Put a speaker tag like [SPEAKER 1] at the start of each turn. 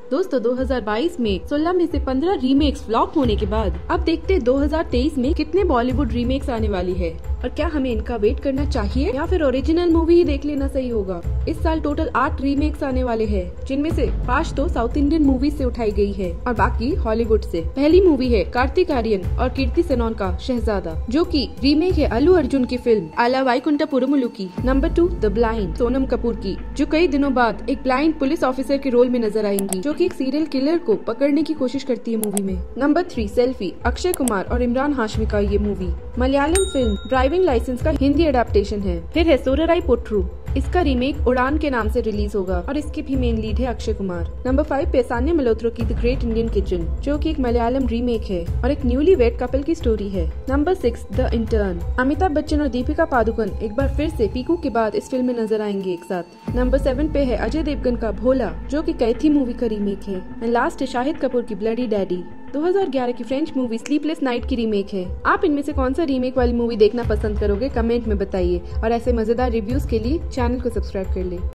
[SPEAKER 1] दोस्तों 2022 में 16 में से 15 रीमेक्स फ्लॉप होने के बाद अब देखते हैं 2023 में कितने बॉलीवुड रीमेक्स आने वाली है और क्या हमें इनका वेट करना चाहिए या फिर ओरिजिनल मूवी ही देख लेना सही होगा। इस साल टोटल 8 रीमेक्स आने वाले हैं, जिनमें से 5 तो साउथ इंडियन मूवी से उठाई गई है और बाकी हॉलीवुड से। पहली मूवी है कार्तिक आर्यन और कीर्ति सेनन का शहजादा, जो कि रीमेक है अल्लू अर्जुन की फिल्म आला वाइकुंठपुरमुलु की। Number 2 the blind Sonam Kapoor की, जो कई दिनों बाद एक ब्लाइंड पुलिस ऑफिसर के रोल में नजर आएंगी, जो कि एक सीरियल किलर को पकड़ने की कोशिश करती है मूवी में। नंबर 3 सेल्फी अक्षय कुमार और इमरान हाशमी का ये movie Malayalam film driving licence का हिंदी एडेप्टेशन है। फिर है सोरराई पोट्रू, इसका रीमेक उड़ान के नाम से रिलीज होगा और इसके भी मेन लीड है अक्षय कुमार। नंबर 5 पे सान्या मल्होत्रा की द ग्रेट इंडियन किचन, जो कि एक मलयालम रीमेक है और एक न्यूली वेड कपल की स्टोरी है। Number 6 the intern, Amitabh Bachchan और दीपिका पादुकोण एक बार फिर से पीकू के बाद इस फिल्म में नजर आएंगे एक साथ। नंबर 7 पे है अजय देवगन का भोला, जो कि कैथी मूवी का रीमेक है। एंड लास्ट है शाहिद कपूर की ब्लडी डैडी, 2011 की फ्रेंच मूवी स्लीपलेस नाइट की रीमेक है। आप इनमें से कौन सा रीमेक वाली मूवी देखना पसंद करोगे, कमेंट में बताइए और ऐसे मजेदार रिव्यूज के लिए चैनल को सब्सक्राइब कर ले।